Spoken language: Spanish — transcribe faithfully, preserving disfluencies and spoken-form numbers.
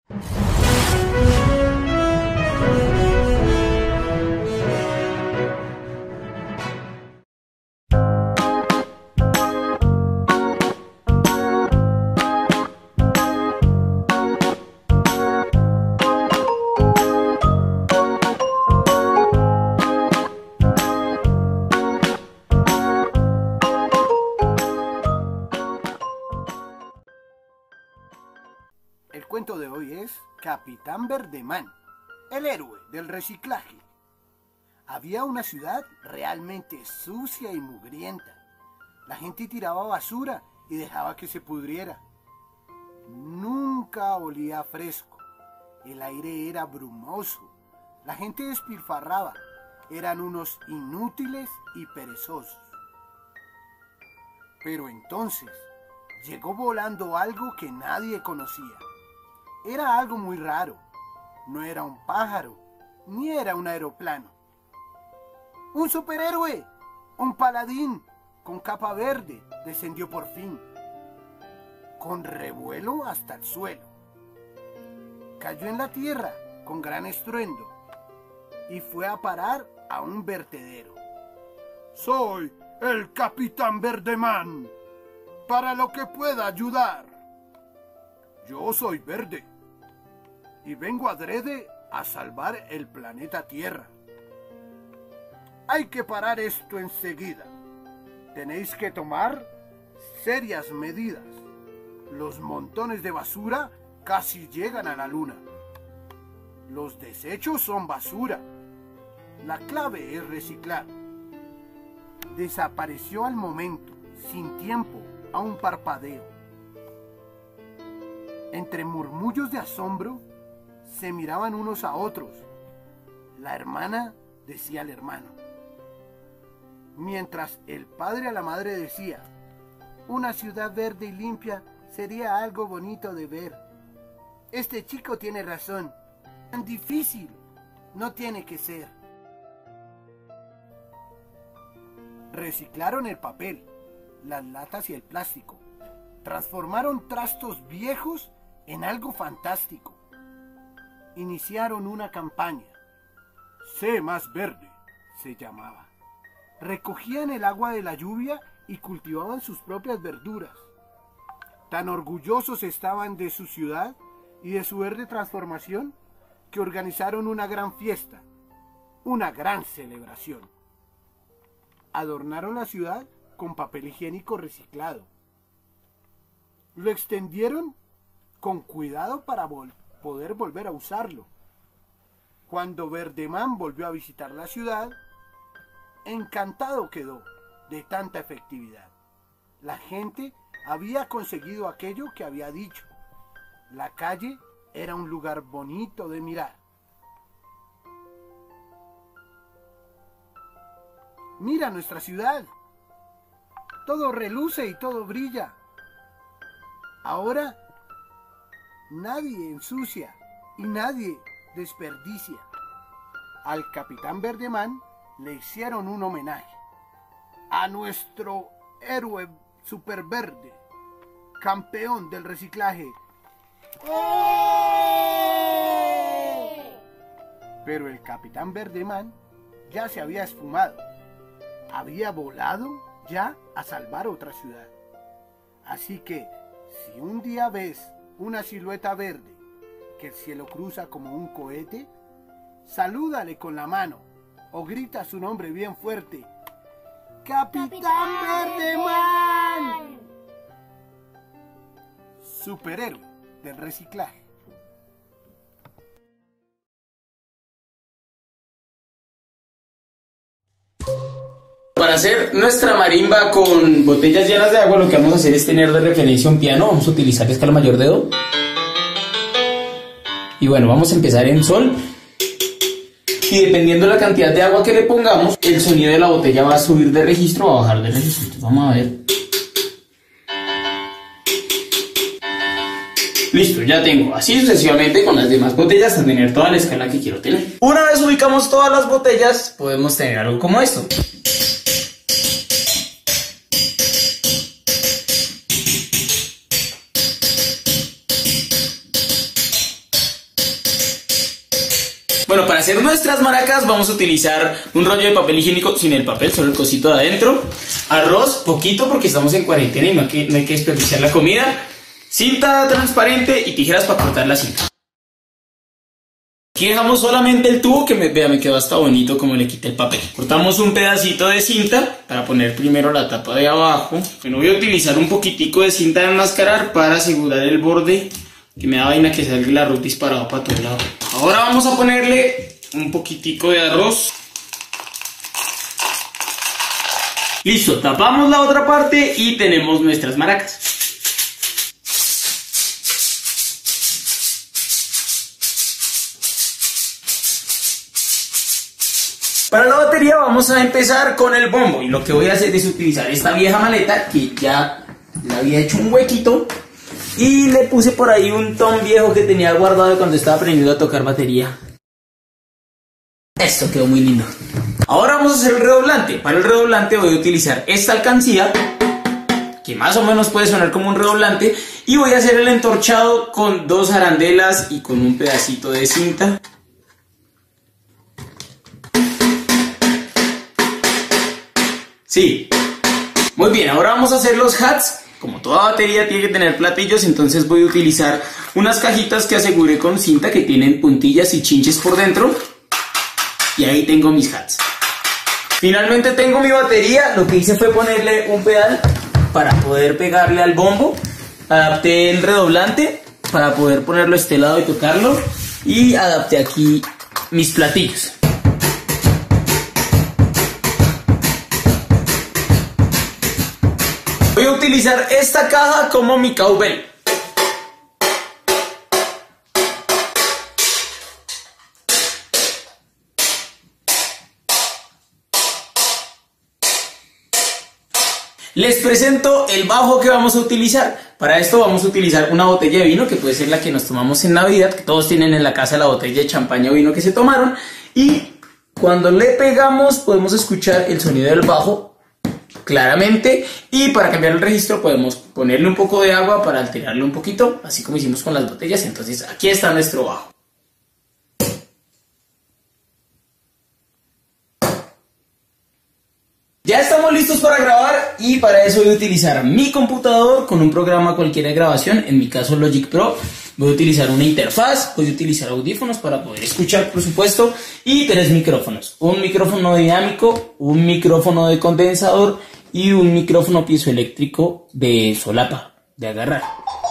El cuento de hoy es Capitán Verdeman, el héroe del reciclaje. Había una ciudad realmente sucia y mugrienta. La gente tiraba basura y dejaba que se pudriera. Nunca olía fresco. El aire era brumoso. La gente despilfarraba. Eran unos inútiles y perezosos. Pero entonces llegó volando algo que nadie conocía. Era algo muy raro. No era un pájaro, ni era un aeroplano. ¡Un superhéroe! Un paladín con capa verde descendió por fin, con revuelo hasta el suelo. Cayó en la tierra con gran estruendo y fue a parar a un vertedero. Soy el Capitán Verdeman, para lo que pueda ayudar. Yo soy verde y vengo adrede a salvar el planeta Tierra. Hay que parar esto enseguida. Tenéis que tomar serias medidas. Los montones de basura casi llegan a la luna. Los desechos son basura. La clave es reciclar. Desapareció al momento, sin tiempo, a un parpadeo. Entre murmullos de asombro, se miraban unos a otros. La hermana decía al hermano, mientras el padre a la madre decía, una ciudad verde y limpia sería algo bonito de ver. Este chico tiene razón, tan difícil no tiene que ser. Reciclaron el papel, las latas y el plástico. Transformaron trastos viejos en algo fantástico. Iniciaron una campaña. Sé más verde, se llamaba. Recogían el agua de la lluvia y cultivaban sus propias verduras. Tan orgullosos estaban de su ciudad y de su verde transformación que organizaron una gran fiesta, una gran celebración. Adornaron la ciudad con papel higiénico reciclado. Lo extendieron con cuidado para vol- poder volver a usarlo. Cuando Verdeman volvió a visitar la ciudad, encantado quedó de tanta efectividad. La gente había conseguido aquello que había dicho. La calle era un lugar bonito de mirar. Mira nuestra ciudad. Todo reluce y todo brilla. Ahora nadie ensucia y nadie desperdicia. Al Capitán Verdeman le hicieron un homenaje. A nuestro héroe superverde, campeón del reciclaje. ¡Eh! Pero el Capitán Verdeman ya se había esfumado. Había volado ya a salvar otra ciudad. Así que, si un día ves una silueta verde que el cielo cruza como un cohete, salúdale con la mano o grita su nombre bien fuerte. ¡Capitán, ¡Capitán Verdeman! Superhéroe del reciclaje. Para hacer nuestra marimba con botellas llenas de agua, lo que vamos a hacer es tener de referencia un piano. Vamos a utilizar la escala mayor de do. Y bueno, vamos a empezar en sol. Y dependiendo de la cantidad de agua que le pongamos, el sonido de la botella va a subir de registro o a bajar de registro. Entonces vamos a ver. Listo, ya tengo. Así sucesivamente con las demás botellas hasta tener toda la escala que quiero tener. Una vez ubicamos todas las botellas, podemos tener algo como esto. Bueno, para hacer nuestras maracas vamos a utilizar un rollo de papel higiénico sin el papel, solo el cosito de adentro. Arroz, poquito porque estamos en cuarentena y no hay que, no hay que desperdiciar la comida. Cinta transparente y tijeras para cortar la cinta. Aquí dejamos solamente el tubo que me, vea, me quedó hasta bonito como le quité el papel. Cortamos un pedacito de cinta para poner primero la tapa de abajo. Bueno, voy a utilizar un poquitico de cinta de enmascarar para asegurar el borde, que me da vaina que salga el arroz disparado para todos lados. Ahora vamos a ponerle un poquitico de arroz. Listo, tapamos la otra parte y tenemos nuestras maracas. Para la batería vamos a empezar con el bombo y lo que voy a hacer es utilizar esta vieja maleta que ya le había hecho un huequito y le puse por ahí un tom viejo que tenía guardado cuando estaba aprendiendo a tocar batería. Esto quedó muy lindo. Ahora vamos a hacer el redoblante. Para el redoblante voy a utilizar esta alcancía que más o menos puede sonar como un redoblante y voy a hacer el entorchado con dos arandelas y con un pedacito de cinta. Sí. Muy bien, ahora vamos a hacer los hats. Como toda batería tiene que tener platillos, entonces voy a utilizar unas cajitas que aseguré con cinta que tienen puntillas y chinches por dentro. Y ahí tengo mis hats. Finalmente tengo mi batería. Lo que hice fue ponerle un pedal para poder pegarle al bombo. Adapté el redoblante para poder ponerlo a este lado y tocarlo. Y adapté aquí mis platillos. Voy a utilizar esta caja como mi cowbell. Les presento el bajo que vamos a utilizar. Para esto vamos a utilizar una botella de vino, que puede ser la que nos tomamos en Navidad, que todos tienen en la casa la botella de champaña o vino que se tomaron. Y cuando le pegamos podemos escuchar el sonido del bajo claramente, y para cambiar el registro podemos ponerle un poco de agua para alterarlo un poquito, así como hicimos con las botellas. Entonces aquí está nuestro bajo. Ya estamos listos para grabar y para eso voy a utilizar mi computador con un programa cualquiera de grabación, en mi caso Logic Pro. Voy a utilizar una interfaz, voy a utilizar audífonos para poder escuchar, por supuesto, y tres micrófonos. Un micrófono dinámico, un micrófono de condensador y un micrófono piezoeléctrico de solapa, de agarrar.